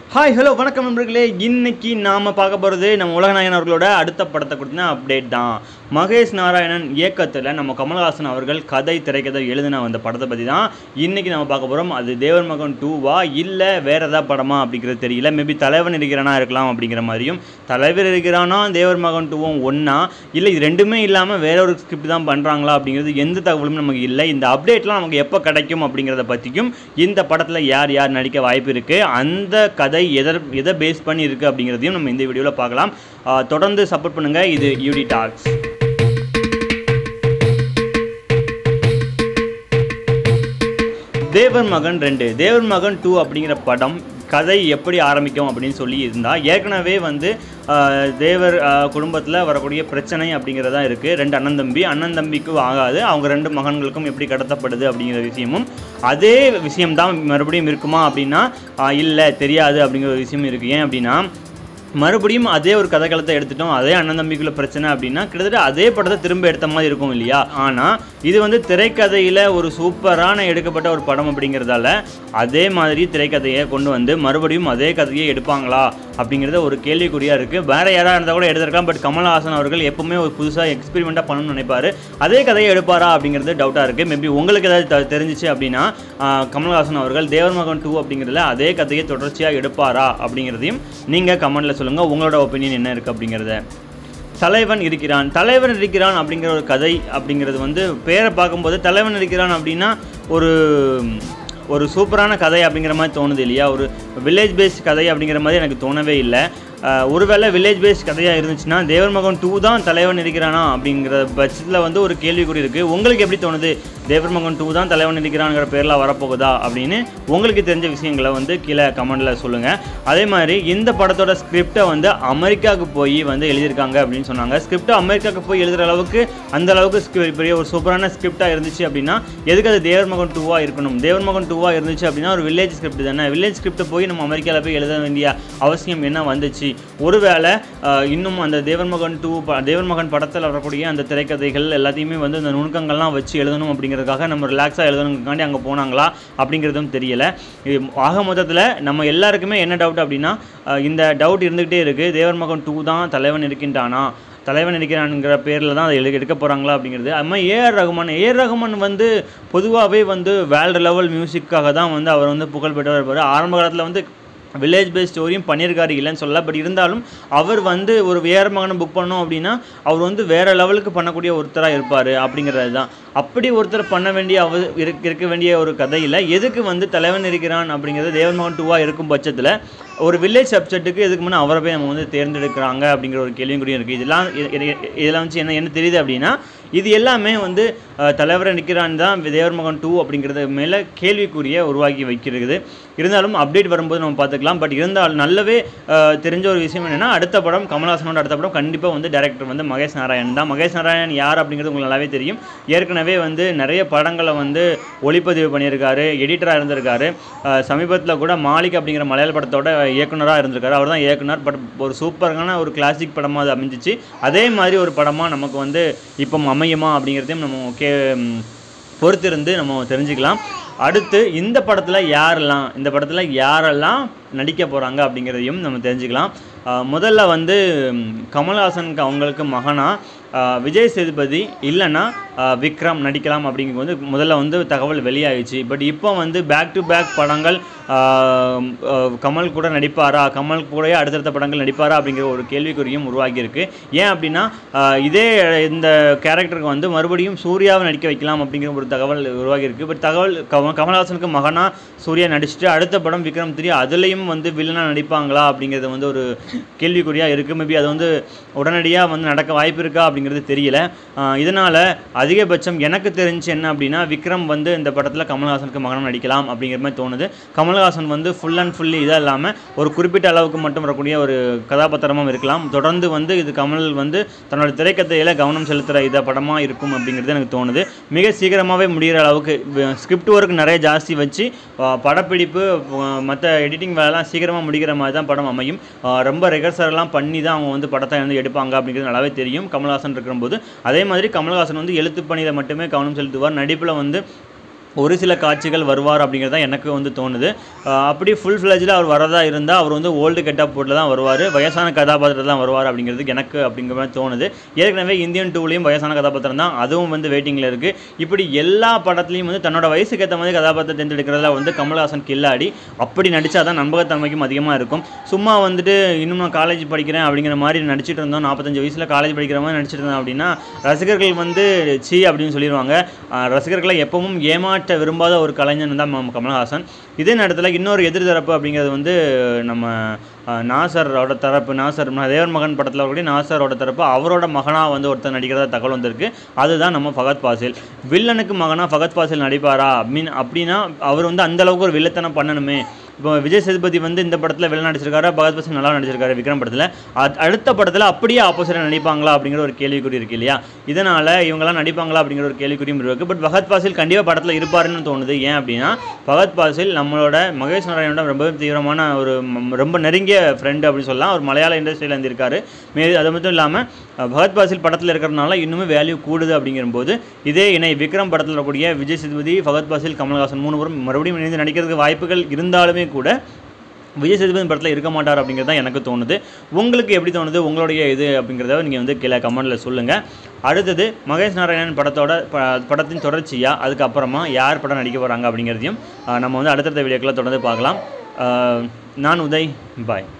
Hi hello வணக்கம் நண்பர்களே. இன்னைக்கு நாம் பார்க்க போகிறது நம்ம உலகநாயகன் அவர்களோட அடுத்த படத்தை கொடுத்தின அப்டேட் தான். மகேஷ் நாராயணன் இயக்கத்தில் நம்ம கமல்ஹாசன் அவர்கள் திரைக்கதை எழுதின அந்த படத்தை பற்றி தான் இன்றைக்கி நம்ம பார்க்க போகிறோம். அது தேவர் மகன் 2வா இல்லை வேறு ஏதாவது படமா அப்படிங்கிறது தெரியல. மேபி தலைவன் இருக்கிறானா இருக்கலாம் அப்படிங்கிற மாதிரியும், தலைவர் இருக்கிறானா தேவர் மகன் 2வும் ஒன்றா இல்லை இது ரெண்டுமே இல்லாமல் வேற ஒரு ஸ்கிரிப்ட் தான் பண்ணுறாங்களா அப்படிங்கிறது எந்த தகவலும் நமக்கு இல்லை. இந்த அப்டேட்லாம் நமக்கு எப்போ கிடைக்கும் அப்படிங்கிறத பற்றியும், இந்த படத்தில் யார் யார் நடிக்க வாய்ப்பு இருக்குது, அந்த கதை எதை பேஸ் பண்ணி இருக்குது அப்படிங்கிறதையும் நம்ம இந்த வீடியோவில் பார்க்கலாம். தொடர்ந்து சப்போர்ட் பண்ணுங்கள். இது UdTalks. தேவர் மகன் 2 தேவர் மகன் 2 அப்படிங்கிற படம் கதை எப்படி ஆரம்பிக்கும் அப்படின்னு சொல்லி இருந்தால், ஏற்கனவே தேவர் குடும்பத்தில் வரக்கூடிய பிரச்சனை அப்படிங்கிறதா இருக்குது. 2 அண்ணன் தம்பிக்கு ஆகாது, அவங்க 2 மகன்களுக்கும் எப்படி கடத்தப்படுது அப்படிங்கிற விஷயமும் அதே விஷயம்தான் மறுபடியும் இருக்குமா அப்படின்னா இல்லை தெரியாது அப்படிங்கிற ஒரு விஷயம் இருக்குது. ஏன் அப்படின்னா மறுபடியும் அதே ஒரு கதைக்களத்தை எடுத்துட்டோம், அதே அண்ணன் தம்பிக்குள்ள பிரச்சனை அப்படின்னா கிட்டத்தட்ட அதே படத்தை திரும்ப எடுத்த மாதிரி இருக்கும் இல்லையா. ஆனால் இது திரைக்கதையில் ஒரு சூப்பரான எடுக்கப்பட்ட ஒரு படம் அப்படிங்கிறதால அதே மாதிரி திரைக்கதையை கொண்டு மறுபடியும் அதே கதையை எடுப்பாங்களா அப்படிங்கிறத ஒரு கேள்விக்குறியாக இருக்குது. வேறு யாராக இருந்தால் கூட எடுத்திருக்கலாம். பட் கமல்ஹாசன் அவர்கள் எப்பவுமே ஒரு புதுசாக எக்ஸ்பெரிமெண்ட்டாக பண்ணணும்னு நினைப்பார். அதே கதையை எடுப்பாரா அப்படிங்கிறது டவுட்டாக இருக்குது. மேபி உங்களுக்கு ஏதாவது தெரிஞ்சிச்சு அப்படின்னா கமல்ஹாசன் அவர்கள் தேவர் மகன் 2 அப்படிங்கிறதுல அதே கதையை தொடர்ச்சியாக எடுப்பாரா அப்படிங்கிறதையும் நீங்கள் கமெண்ட்டில் சொல்லுங்கள். உங்களோட ஒப்பீனியன் என்ன இருக்குது அப்படிங்கிறத. தலைவன் இருக்கிறான் அப்படிங்கிற ஒரு கதை அப்படிங்கிறது பேரை பார்க்கும்போது தலைவன் இருக்கிறான் அப்படின்னா ஒரு சூப்பரான கதை அப்படிங்கிற மாதிரி தோணுது இல்லையா. ஒரு வில்லேஜ் பேஸ்ட் கதை அப்படிங்கிற மாதிரி எனக்கு தோணவே இல்லை. ஒருவேளை வில்லேஜ் பேஸ்ட் கதையாக இருந்துச்சுன்னா தேவர் மகன் 2 தான் தலைவன் இருக்கிறானா அப்படிங்கிற பட்சத்தில் ஒரு கேள்விக்குறி இருக்குது. உங்களுக்கு எப்படி தோணுது? தேவர் மகன் 2 தான் தலைவன் இருக்கிறாங்கிற பேரில் வரப்போகுதா அப்படின்னு உங்களுக்கு தெரிஞ்ச விஷயங்களை கீழே கமெண்டில் சொல்லுங்கள். அதே மாதிரி இந்த படத்தோட ஸ்கிரிப்டை அமெரிக்காவுக்கு போய் எழுதியிருக்காங்க அப்படின்னு சொன்னாங்க. ஸ்கிரிப்டை அமெரிக்காவுக்கு போய் எழுதுகிற அளவுக்கு அந்த அளவுக்கு பெரிய ஒரு சூப்பரான ஸ்கிரிப்டாக இருந்துச்சு அப்படின்னா எதுக்கு அது தேவர் மகன் 2வாக இருக்கணும்? தேவர் மகன் 2வாக இருந்துச்சு அப்படின்னா ஒரு வில்லேஜ் ஸ்கிரிப்ட் தானே. வில்லேஜ் ஸ்கிரிப்டை போய் நம்ம அமெரிக்காவில் போய் எழுத வேண்டிய அவசியம் என்ன வந்துச்சு? ஒருவேளை இன்னும் அந்த தேவர் மகன் படத்தில் வரக்கூடிய அந்த திரைக்கதைகள் எல்லாத்தையுமே அந்த நுணுக்கங்கள்லாம் வச்சு எழுதணும் அப்படிங்கிறதுக்காக நம்ம ரிலாக்ஸாக எழுதணுங்காண்டி அங்கே போனாங்களா அப்படிங்கிறதும் தெரியலை. ஆக மொத்தத்தில் நம்ம எல்லாருக்குமே என்ன டவுட் அப்படின்னா இந்த டவுட் இருந்துகிட்டே இருக்குது. தேவர் மகன் 2 தான் தலைவன் இருக்கிறான்ங்கிற பேரில் தான் அதை எடுக்க போகிறாங்களா அப்படிங்கிறது. அது மாதிரி ஏஆர் ரகுமான் பொதுவாகவே வேர்ல்டு லெவல் மியூசிக்காக தான் அவர் புகழ் பெற்றவர் இருப்பார். ஆரம்ப காலத்தில் வில்லேஜ் பேஸ்ட் ஸ்டோரியும் பண்ணியிருக்காரு, இல்லைன்னு சொல்லலாம். பட் இருந்தாலும் அவர் ஒரு ஏஆர் மகனை புக் பண்ணோம் அப்படின்னா அவர் வேறு லெவலுக்கு பண்ணக்கூடிய ஒருத்தராக இருப்பார் அப்படிங்கிறது தான். அப்படி ஒருத்தர் பண்ண வேண்டிய இருக்க வேண்டிய ஒரு கதையில் எதுக்கு தலைவன் இருக்கிறான் அப்படிங்கிறது தேவர் மகன் 2வாக இருக்கும் பட்சத்தில் ஒரு வில்லேஜ் சப்ஜெக்ட்டுக்கு எதுக்கு முன்னே அவரை போய் நம்ம தேர்ந்தெடுக்கிறாங்க அப்படிங்கிற ஒரு கேள்வியும் இருக்குது. இதெல்லாம் என்ன தெரியுது அப்படின்னா இது எல்லாமே தலைவரை நிற்கிறான் தான் தேவர் மகன் 2 அப்படிங்கிறது மேலே கேள்விக்குரிய உருவாக்கி வைக்கிறது. இருந்தாலும் அப்டேட் வரும்போது நம்ம பார்த்துக்கலாம். பட் இருந்தாலும் நல்லவே தெரிஞ்ச ஒரு விஷயம் என்னென்னா அடுத்த படம் கமல்ஹாசனோட அடுத்த படம் கண்டிப்பாக டைரக்டர் மகேஷ் நாராயணன் தான். மகேஷ் நாராயணன் யார் அப்படிங்கிறது உங்களுக்கு நல்லாவே தெரியும். ஏற்கனவே நிறைய படங்களை ஒளிப்பதிவு பண்ணியிருக்காரு, எடிட்டராக இருந்திருக்காரு. சமீபத்தில் கூட மாலிக் அப்படிங்கிற மலையாள படத்தோட இயக்குனராக இருந்திருக்காரு. அவர் தான் இயக்குனர். பட் ஒரு சூப்பரான ஒரு கிளாசிக் படமாக அது அமைஞ்சிச்சு. அதே மாதிரி ஒரு படமாக நமக்கு இப்போ அமையுமா அப்படிங்கிறதையும் நம்ம பொறுத்திருந்து நம்ம தெரிஞ்சுக்கலாம். அடுத்து இந்த படத்தில் யாரெல்லாம் நடிக்க போகிறாங்க அப்படிங்கிறதையும் நம்ம தெரிஞ்சுக்கலாம். முதல்ல கமல்ஹாசனுக்கு அவங்களுக்கு மகனா விஜய் சேதுபதி இல்லைன்னா விக்ரம் நடிக்கலாம் அப்படிங்கிறது முதல்ல தகவல் வெளியாகிடுச்சு. பட் இப்போ பேக் டு பேக் படங்கள் கமல் கூட நடிப்பாரா, கமல் கூட அடுத்தடுத்த படங்கள் நடிப்பாரா அப்படிங்கிற ஒரு கேள்விக்குறியும் உருவாகியிருக்கு. ஏன் அப்படின்னா இந்த கேரக்டருக்கு மறுபடியும் சூர்யாவை நடிக்க வைக்கலாம் அப்படிங்கிற ஒரு தகவல் உருவாகியிருக்கு. பட் கமல்ஹாசனுக்கு மகனா சூர்யா நடிச்சுட்டு அடுத்த படம் விக்ரம் 3 அதுலேயும் வில்லனாக நடிப்பாங்களா அப்படிங்கிறது ஒரு கேள்விக்குறியாக இருக்குது. மேபி அது உடனடியாக நடக்க வாய்ப்பு இருக்கா அப்படிங்கிறது தெரியல. இதனால் அதிகபட்சம் எனக்கு தெரிஞ்சு என்ன அப்படின்னா விக்ரம் இந்த படத்தில் கமல்ஹாசனுக்கு மகனாக நடிக்கலாம் அப்படிங்கிற மாதிரி தோணுது. கமல்ஹாசன் ஃபுல் அண்ட் ஃபுல்லி இதாக இல்லாமல் ஒரு குறிப்பிட்ட அளவுக்கு மட்டும் வரக்கூடிய ஒரு கதாபாத்திரமும் இருக்கலாம். தொடர்ந்து இது கமல் தன்னோட திரைக்கதையில் கவனம் செலுத்துகிற இதை படமாக இருக்கும் அப்படிங்கிறது எனக்கு தோணுது. மிக சீக்கிரமாகவே முடிகிற அளவுக்கு ஸ்கிரிப்ட் ஒர்க் நிறைய ஜாஸ்தி வச்சு படப்பிடிப்பு மற்ற எடிட்டிங் வேலைலாம் சீக்கிரமாக முடிக்கிற மாதிரி தான் படம் அமையும். ரொம்ப ரெகர்சல்லாம் பண்ணி தான் அவங்க படத்தை எடுப்பாங்க அப்படிங்கிறது நல்லாவே தெரியும் கமல்ஹாசன் இருக்கும்போது. அதே மாதிரி கமல்ஹாசன் எழுத்து பணியில் மட்டுமே கவனம் செலுத்துவார். நடிப்பில் ஒரு சில காட்சிகள் வருவார் அப்படிங்கிறது தான் எனக்கு வந்து தோணுது. அப்படி ஃபுல் ஃப்ளெஜ்டாக அவர் வரதா இருந்தால் அவர் வந்து ஓல்டு கெட்டப் போட்டில் தான் வருவார், வயசான கதாபாத்திரத்தில் தான் வருவார் அப்படிங்கிறது எனக்கு அப்படிங்கிற மாதிரி தோணுது. ஏற்கனவே இந்தியன் 2லேயும் வயசான கதாபாத்திரம் தான், அதுவும் வந்து வெயிட்டிங்கில் இருக்குது. இப்படி எல்லா படத்துலையும் வந்து தன்னோட வயசுக்கு ஏற்ற மாதிரி கதாபாத்திரம் தேர்ந்தெடுக்கிறதுல வந்து கமல்ஹாசன் கில்லாடி. அப்படி நடித்தா தான் நம்பகத்தன்மைக்கும் அதிகமாக இருக்கும். சும்மா வந்துட்டு இன்னும் நான் காலேஜ் படிக்கிறேன் அப்படிங்கிற மாதிரி நடிச்சிட்டு இருந்தோம், 45 வயசில் காலேஜ் படிக்கிற மாதிரி நடிச்சிட்டு இருந்தோம் அப்படின்னா ரசிகர்கள் வந்து சி அப்படின்னு சொல்லிடுவாங்க. ரசிகர்களை எப்பவும் விரும்பாத ஒரு கலைஞன் தான் கமல்ஹாசன். இதே நேரத்தில் இன்னொரு எதிர்தரப்பு அப்படிங்கிறது வந்து நம்ம நாசரோட தரப்பு. தேவர் மகன் படத்தில் வரக்கூடிய நாசரோட தரப்பு, அவரோட மகனாக வந்து ஒருத்தர் நடிக்கிறதா தகவல் வந்திருக்கு. அதுதான் நம்ம ஃபஹத் ஃபாசில். வில்லனுக்கு மகனாக ஃபஹத் ஃபாசில் நடிப்பாரா அப்படின்னா அவர் வந்து அந்தளவுக்கு ஒரு வில்லத்தனம் பண்ணணுமே. இப்போ விஜய் சேதுபதி வந்து இந்த படத்தில் வில்லன் நடிச்சிருக்காரு, ஃபஹத் ஃபாசில் நல்லா நடிச்சிருக்காரு விக்ரம் படத்தில். அடுத்த படத்தில் அப்படியே ஆப்போசிட்டாக நடிப்பாங்களா அப்படிங்கிற ஒரு கேள்விக்குறி இருக்குது இல்லையா? இதனால் இவங்களாம் நடிப்பாங்களா அப்படிங்கிற ஒரு கேள்விக்குறியும் இருக்குது. பட் ஃபஹத் ஃபாசில் கண்டிப்பாக படத்தில் இருப்பாருன்னு தோணுது. ஏன் அப்படின்னா ஃபஹத் ஃபாசில் நம்மளோட மகேஷ் நாராயணோட ரொம்ப தீவிரமான ஒரு ரொம்ப நெருங்கிய ஃப்ரெண்டு அப்படின்னு சொல்லலாம். அவர் மலையாள இண்டஸ்ட்ரியில் இருந்திருக்காரு. அது மட்டும் இல்லாமல் ஃபஹத் ஃபாசில் படத்தில் இருக்கிறதுனால இன்னுமே வேல்யூ கூடுது. அப்படிங்கும்போது இதே இணை விக்ரம் படத்தில் இருக்கக்கூடிய விஜய் சேதுபதி, ஃபஹத் ஃபாசில், கமல்ஹாசன் 3 பேரும் மறுபடியும் இணைந்து நடிக்கிறதுக்கு வாய்ப்புகள் இருந்தாலுமே கூட விஜய் சேதுபதி படத்தில் இருக்க மாட்டார் அப்படிங்கிறது தான் எனக்கு தோணுது. உங்களுக்கு எப்படி தோணுது, உங்களுடைய இது அப்படிங்கிறத நீங்கள் வந்து கீழே கமெண்ட்டில் சொல்லுங்கள். அடுத்தது மகேஷ் நாராயணன் படத்தின் தொடர்ச்சியாக அதுக்கப்புறமா யார் படம் நடிக்க போகிறாங்க அப்படிங்கிறதையும் நம்ம வந்து அடுத்தடுத்த வீடியோக்களை தொடர்ந்து பார்க்கலாம். நான் உதய், பாய்.